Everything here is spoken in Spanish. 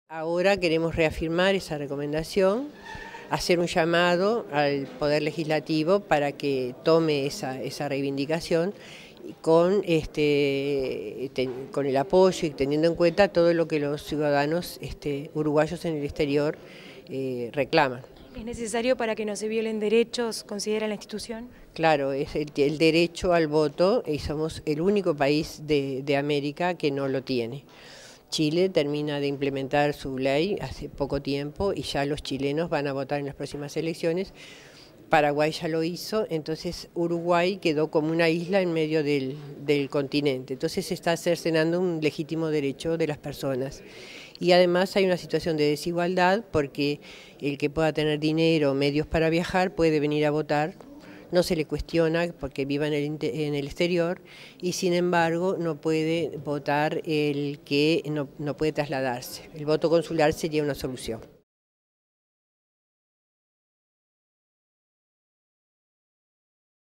Ahora queremos reafirmar esa recomendación, hacer un llamado al Poder Legislativo para que tome esa reivindicación con el apoyo y teniendo en cuenta todo lo que los ciudadanos uruguayos en el exterior reclaman. ¿Es necesario para que no se violen derechos, considera la institución? Claro, es el derecho al voto y somos el único país de América que no lo tiene. Chile termina de implementar su ley hace poco tiempo y ya los chilenos van a votar en las próximas elecciones. Paraguay ya lo hizo, entonces Uruguay quedó como una isla en medio del continente. Entonces se está cercenando un legítimo derecho de las personas. Y además hay una situación de desigualdad porque el que pueda tener dinero o medios para viajar puede venir a votar. No se le cuestiona porque viva en el exterior y sin embargo no puede votar el que no puede trasladarse. El voto consular sería una solución.